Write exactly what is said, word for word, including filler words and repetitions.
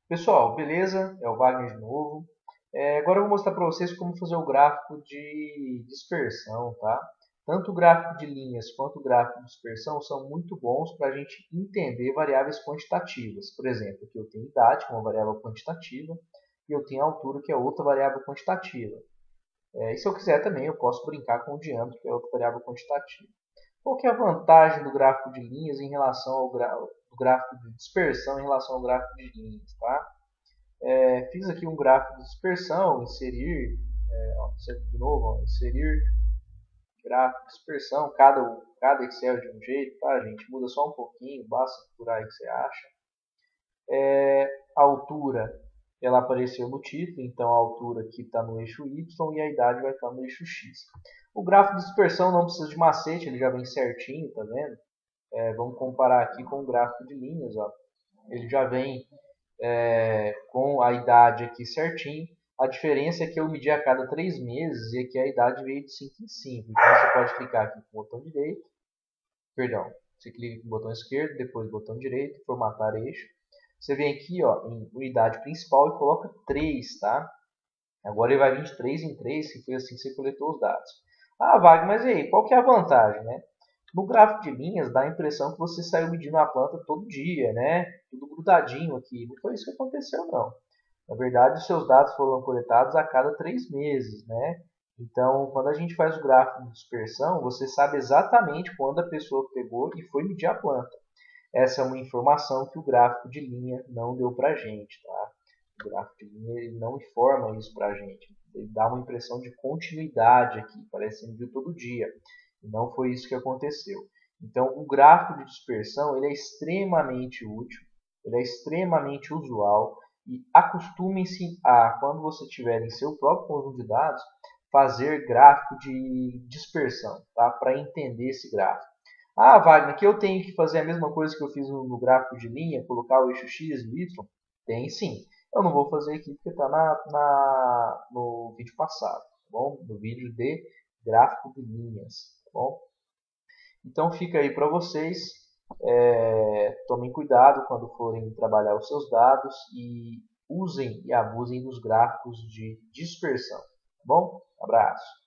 Pessoal, beleza? É o Wagner de novo. É, agora eu vou mostrar para vocês como fazer o gráfico de dispersão, tá? Tanto o gráfico de linhas quanto o gráfico de dispersão são muito bons para a gente entender variáveis quantitativas. Por exemplo, aqui eu tenho idade, que é uma variável quantitativa, e eu tenho altura, que é outra variável quantitativa. É, e se eu quiser também, eu posso brincar com o diâmetro, que é outra variável quantitativa. Qual que é a vantagem do gráfico de linhas em relação ao do gráfico de dispersão em relação ao gráfico de linhas, tá? É, fiz aqui um gráfico de dispersão, inserir, é, ó, de novo, ó, inserir gráfico de dispersão, cada, cada Excel de um jeito, tá, gente? Muda só um pouquinho, basta procurar aí que você acha. É, a altura, ela apareceu no título, então a altura aqui está no eixo Y e a idade vai estar no eixo X. O gráfico de dispersão não precisa de macete, ele já vem certinho, tá vendo? É, vamos comparar aqui com o gráfico de linhas, ó. Ele já vem é, com a idade aqui certinho. A diferença é que eu medi a cada três meses e aqui a idade veio de cinco em cinco. Então você pode clicar aqui com o botão direito, perdão, você clica com o botão esquerdo, depois o botão direito, formatar eixo. Você vem aqui ó, em unidade principal e coloca três, tá? Agora ele vai vir de três em três, que foi assim que você coletou os dados. Ah, Wagner, mas e aí, qual que é a vantagem, né? No gráfico de linhas dá a impressão que você saiu medindo a planta todo dia, né? Tudo grudadinho aqui. Não foi isso que aconteceu, não. Na verdade, os seus dados foram coletados a cada três meses, né? Então, quando a gente faz o gráfico de dispersão, você sabe exatamente quando a pessoa pegou e foi medir a planta. Essa é uma informação que o gráfico de linha não deu para a gente, tá? O gráfico de linha ele não informa isso para a gente. Ele dá uma impressão de continuidade aqui, parece que mediu todo dia. E não foi isso que aconteceu. Então, o gráfico de dispersão ele é extremamente útil, ele é extremamente usual e acostumem-se a, quando você tiver em seu próprio conjunto de dados, fazer gráfico de dispersão, tá? Para entender esse gráfico. Ah, Wagner, que eu tenho que fazer a mesma coisa que eu fiz no, no gráfico de linha, colocar o eixo X e Y? Tem sim. Eu não vou fazer aqui porque está na, na, no vídeo passado, tá bom? No vídeo de gráfico de linhas, tá bom? Então fica aí para vocês. É, tomem cuidado quando forem trabalhar os seus dados e usem e abusem dos gráficos de dispersão, tá bom? Abraço.